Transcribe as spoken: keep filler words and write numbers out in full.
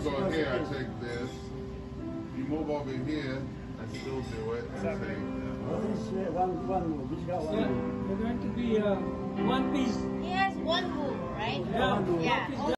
go here, I take this. You move over here, I still do it. And say, what is uh, one, one move? He's got one yeah, move. you're going to be uh, one piece. He has one move, right? Yeah. One move. Yeah.